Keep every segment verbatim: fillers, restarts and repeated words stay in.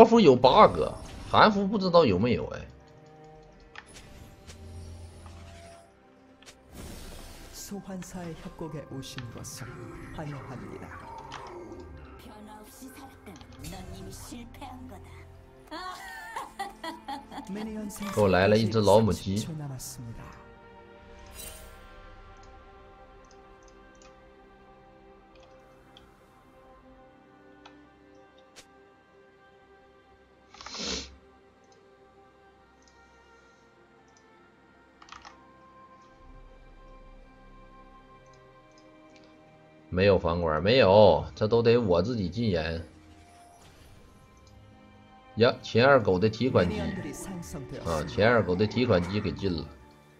国服有八个，韩服不知道有没有哎。 소환사의 협곡에 오신 것을 환영합니다. 변화없이 살았다면 넌 이미 실패한 거다. 给我来了一只老母鸡。没有房管，没有，这都得我自己禁言。呀，秦二狗的提款机啊，秦二狗的提款机给禁了。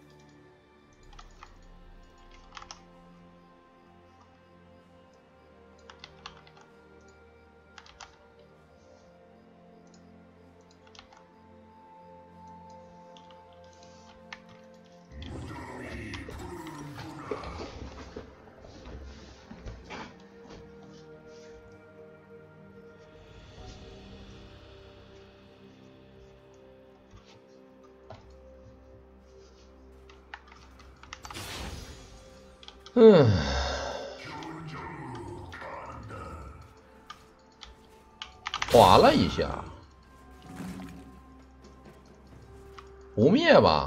嗯，滑了一下，不灭吧？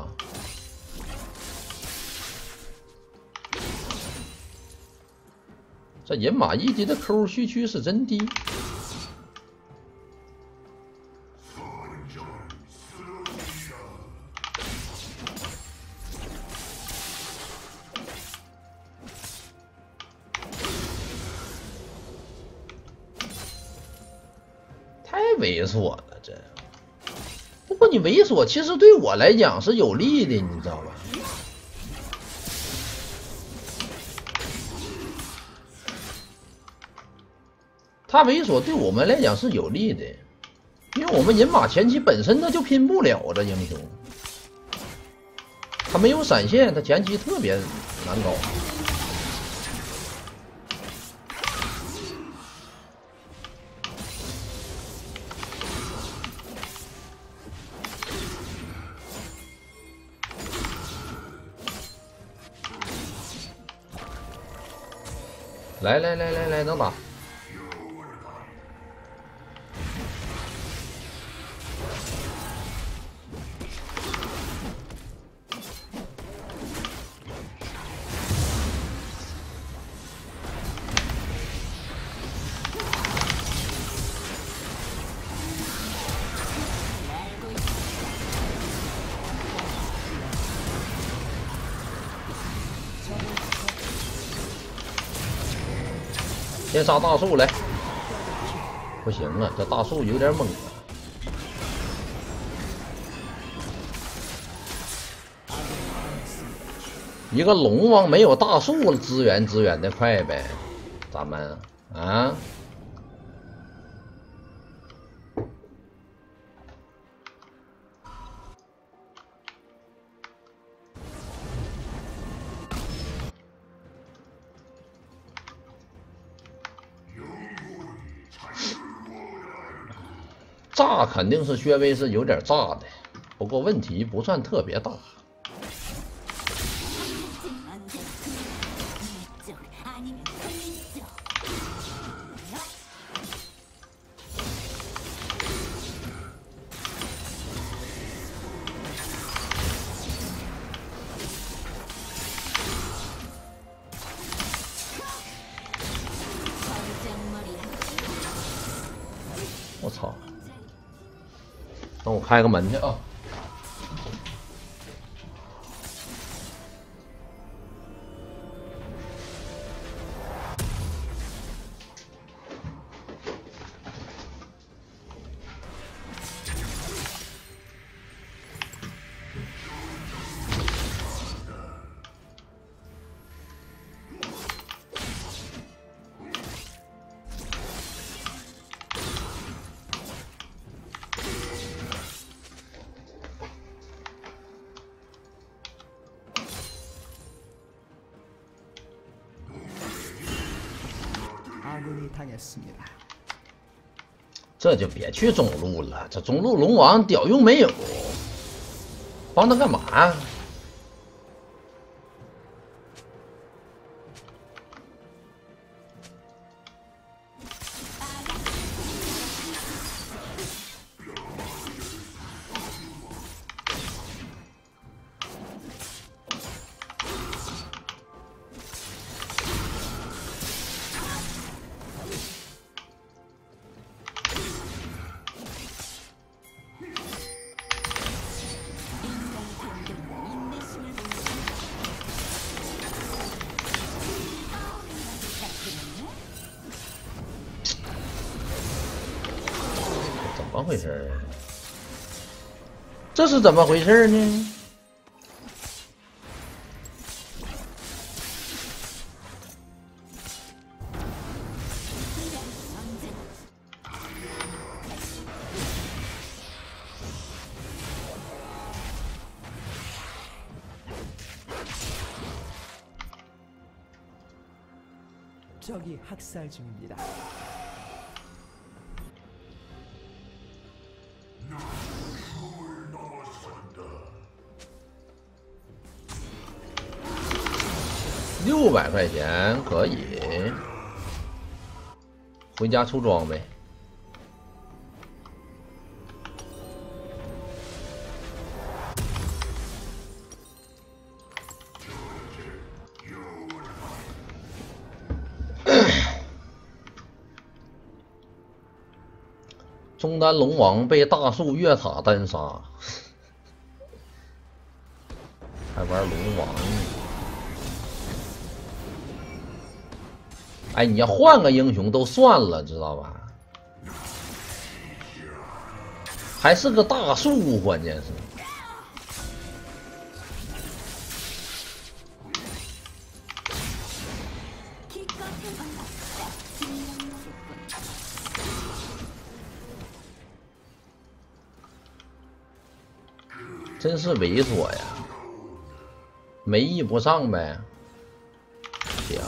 这银马一级的 Q 虚区是真低。 猥琐了，这不过你猥琐，其实对我来讲是有利的，你知道吧？他猥琐对我们来讲是有利的，因为我们银马前期本身他就拼不了这英雄，他没有闪现，他前期特别难搞。 来来来来来，能打！先杀大树来，不行啊，这大树有点猛啊。一个龙王没有大树支援支援的快呗，咱们啊。 炸肯定是薛微是有点炸的，不过问题不算特别大。我操！等我开个门去啊！ 这就别去中路了，这中路龙王屌用没有？帮他干嘛呀？怎么回事？这是怎么回事呢？ 적이 학살 중입니다. 六百块钱可以，回家出装呗。中单龙王被大树越塔单杀，还玩龙王呢？哎，你要换个英雄都算了，知道吧？还是个大树，关键是。真是猥琐呀，没意不上呗。行。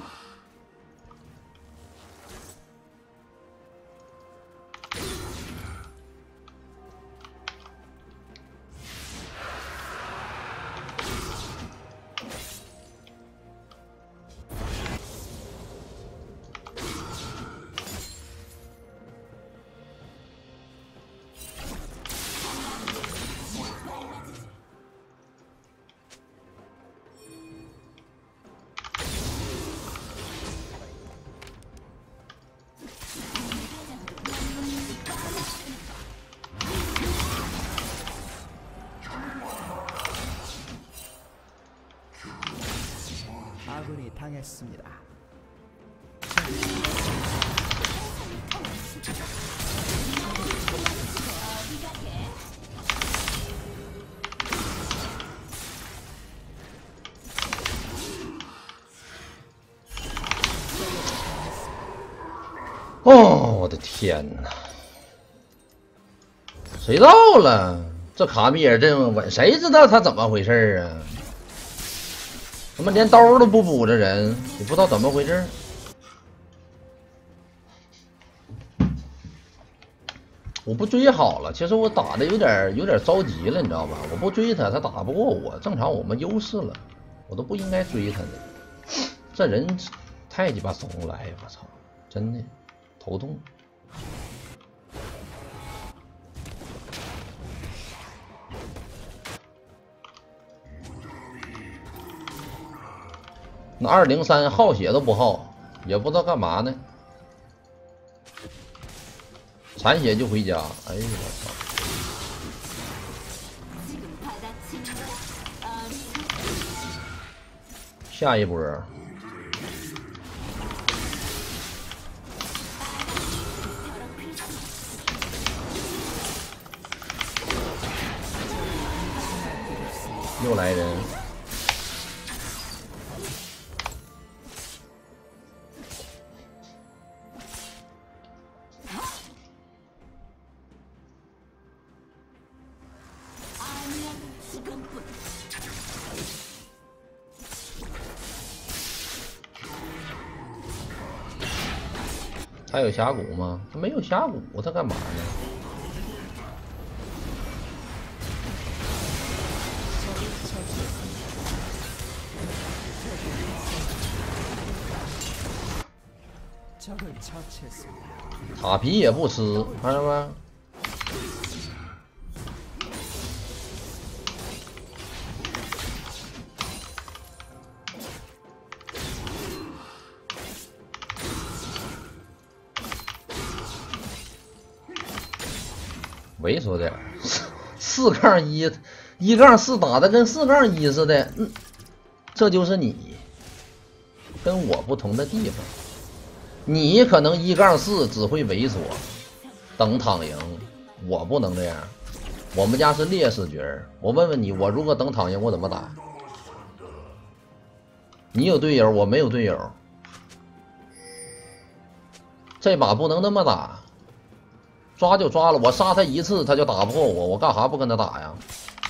아군이 당했습니다. 哦，我的天哪！谁到了？这卡米尔阵稳，谁知道他怎么回事啊？他妈连刀都不补，这人也不知道怎么回事。我不追好了，其实我打的有点有点着急了，你知道吧？我不追他，他打不过我。正常我们优势了，我都不应该追他的。这人太鸡巴怂了，哎呀，我操！真的头痛。那二零三耗血都不耗，也不知道干嘛呢。残血就回家，哎呦我操！下一波。又来人。 他有峡谷吗？他没有峡谷，他干嘛呢？塔皮也不吃，看到没？猥琐点，四杠一，一杠四打的跟四杠一似的，嗯，这就是你跟我不同的地方。你可能一杠四只会猥琐，等躺赢，我不能这样。我们家是劣势角儿，我问问你，我如果等躺赢，我怎么打？你有队友，我没有队友，这把不能那么打。抓就抓了，我杀他一次他就打不过我，我干啥不跟他打呀？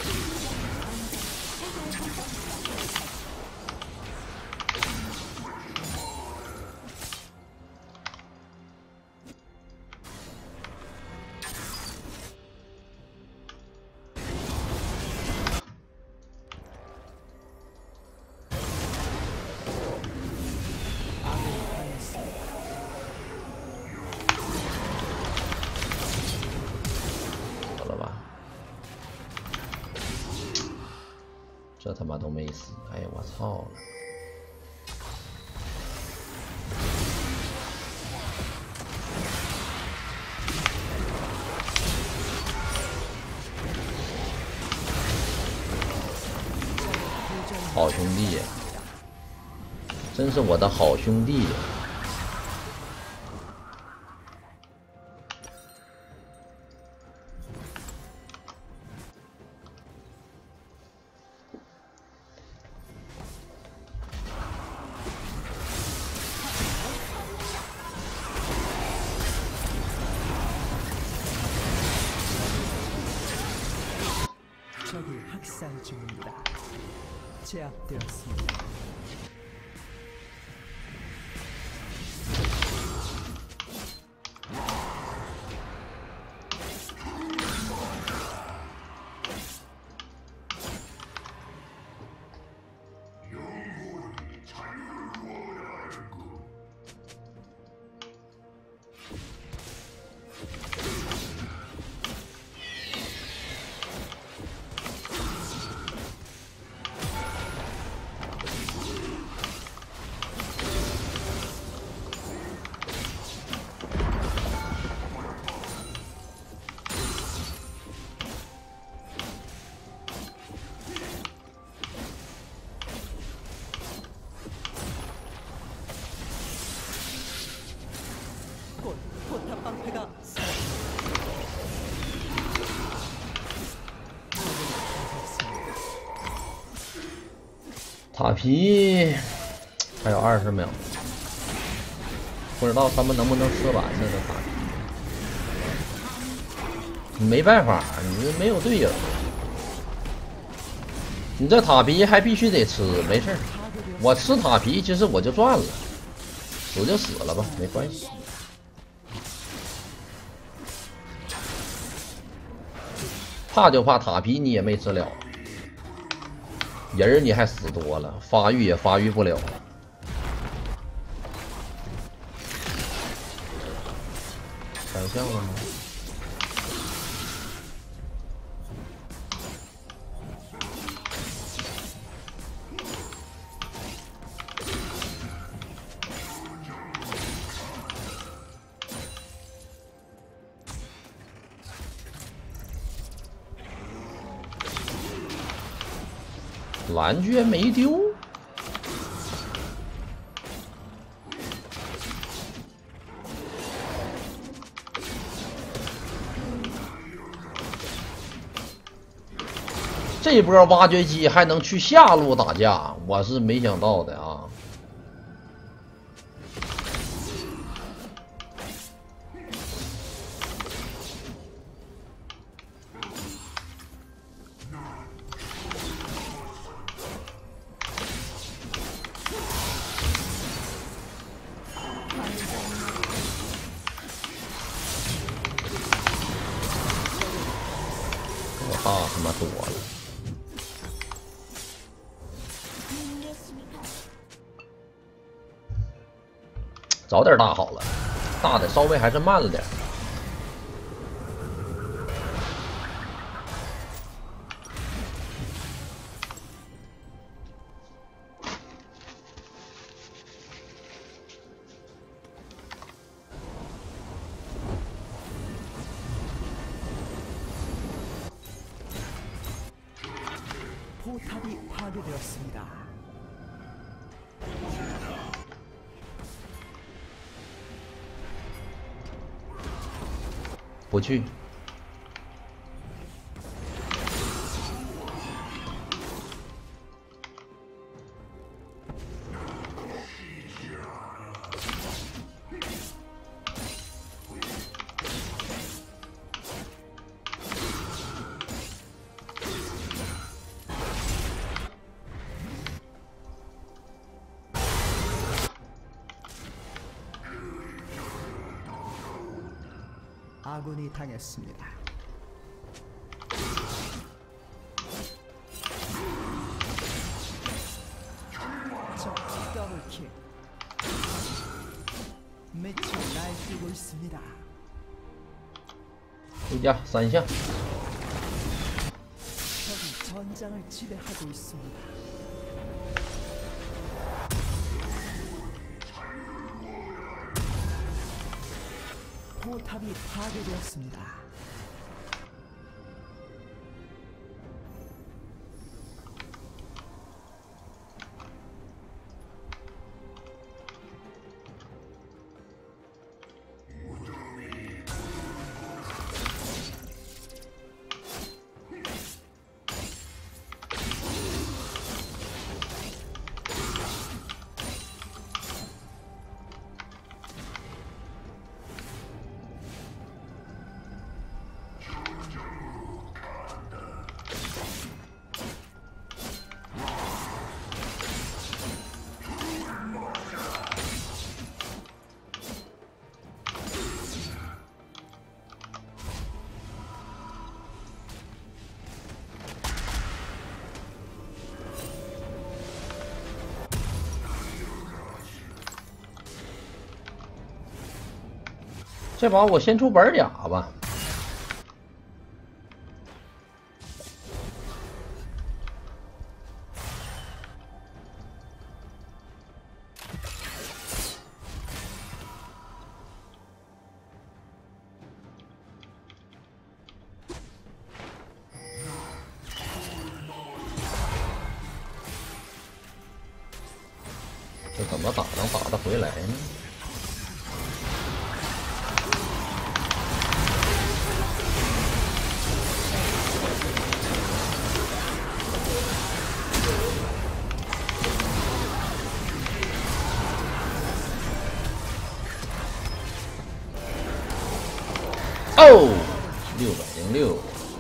这他妈都没死！哎呀，我操了！好兄弟呀，真是我的好兄弟呀！ 적이 학살 중입니다. 제압되었습니다. 포탑 방패가 塔皮还有二十秒，不知道他们能不能吃完呢？这塔皮，你没办法，你没有队友，你这塔皮还必须得吃，没事，我吃塔皮其实我就赚了，死就死了吧，没关系。怕就怕塔皮你也没吃了，人儿你还死多了，发育也发育不了。反向了吗？蓝居然没丢，这波挖掘机还能去下路打架，我是没想到的啊！ 大他妈多了。早点大好了，大的稍微还是慢了点。 포탑이 파괴되었습니다. 不去。 아군이 당했습니다. 적 더블킬. 매치 날뛰고 있습니다. 回家三项。 적이 전장을 지배하고 있습니다. 포탑이 파괴되었습니다. 这把我先出本甲吧。这怎么打能打得回来呢？ 哦，六百零六。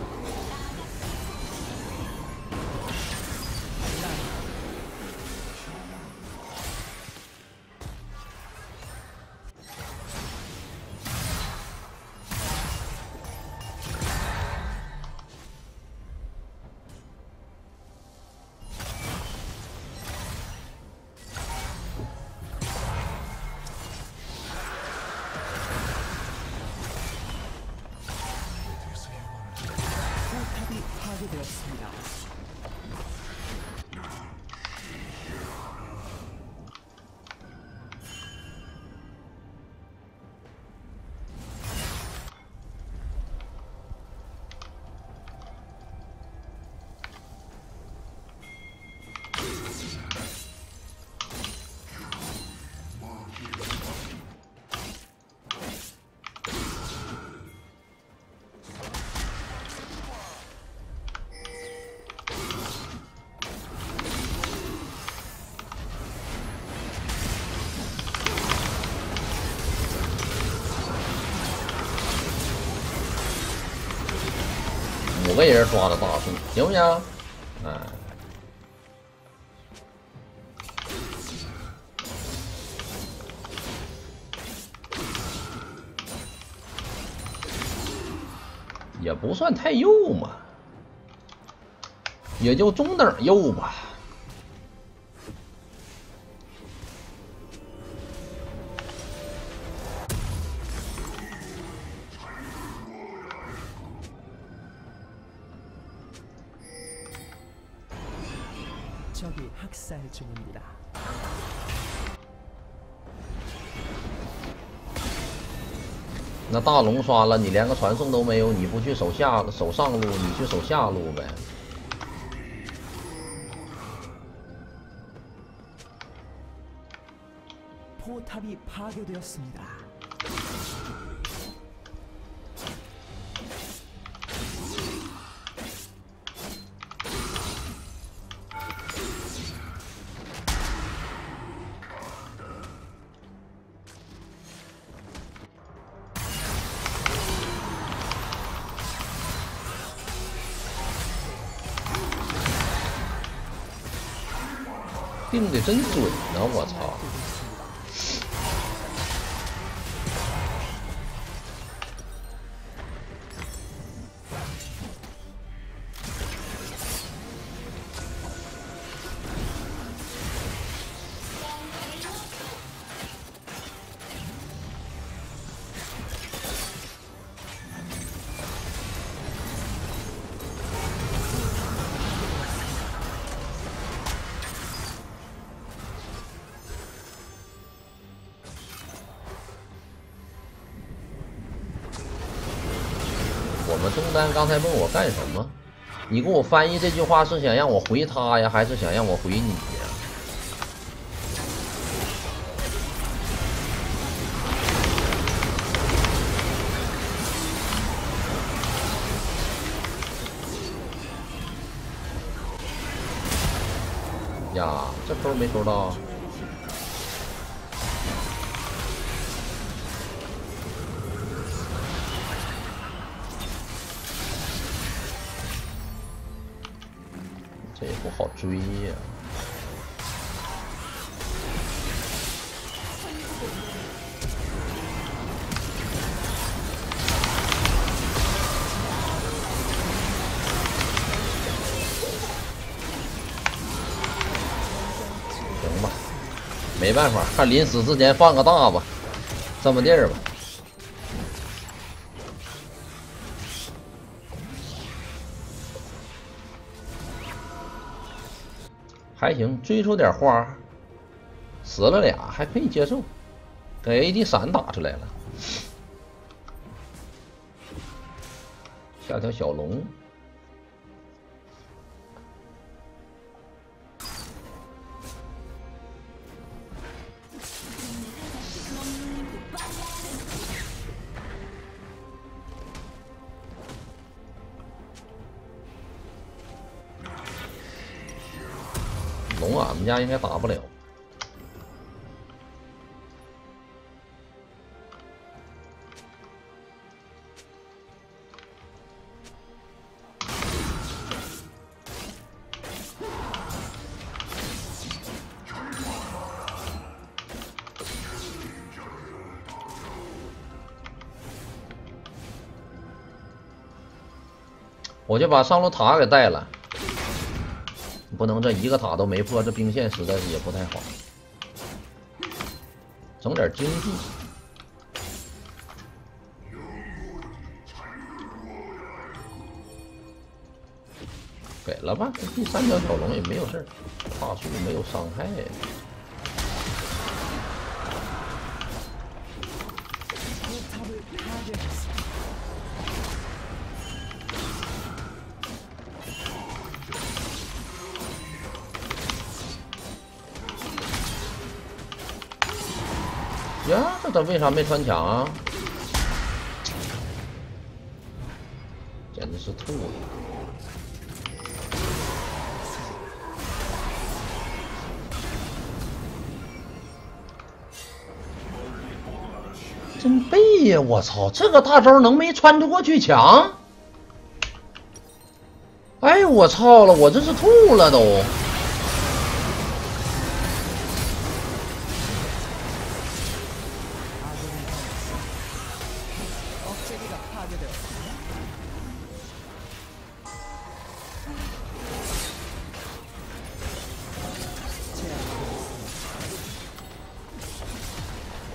파괴되었습니다. 五个人抓的大树，行不行？哎，也不算太右嘛。 也就中等右吧。 적이 학살 중입니다. 那大龙刷了，你连个传送都没有，你不去守下守上路，你去守下路呗。 포탑이 파괴되었습니다. 定的真准啊！我操！ 我们中单刚才问我干什么？你给我翻译这句话是想让我回他呀，还是想让我回你呀？呀，这钩没收到。 这也不好追呀、行吧，没办法，看临死之前放个大吧，这么地儿吧。 还行，追出点花，死了俩还可以接受，给 A D 闪打出来了。下条小龙，龙俺们家应该打不了。 我就把上路塔给带了，不能这一个塔都没破，这兵线实在是也不太好。整点经济，给了吧。这第三条小龙也没有事儿，大树没有伤害。 呀，这他为啥没穿墙啊？简直是吐了！真背呀！我操，这个大招能没穿得过去墙？哎，我操了，我这是吐了都！ 억제기가 파괴되었습니다.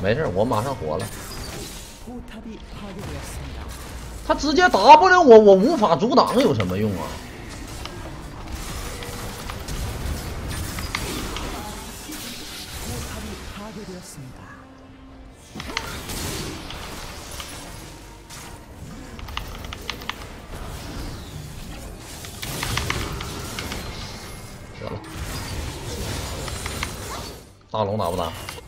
没事，我马上活了。 포탑이 파괴되었습니다. 他直接 W 我，我无法阻挡有什么用啊？ 포탑이 파괴되었습니다. 得了，大龙打不打？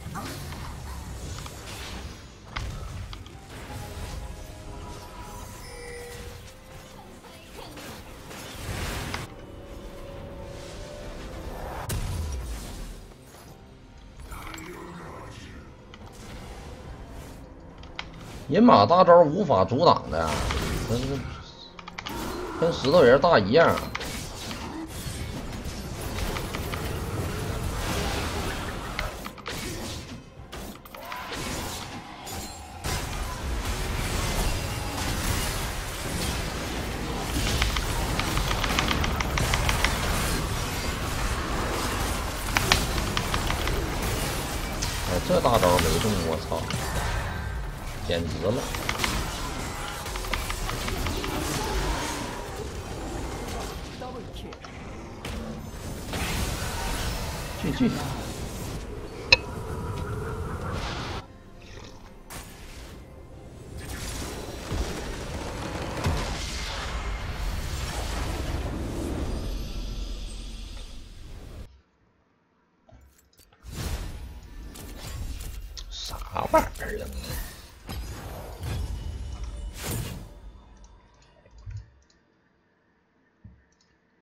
银马大招无法阻挡的，跟跟石头人大一样。哎，这大招没中，我操！ 简直了！ 去去！啥玩意儿啊！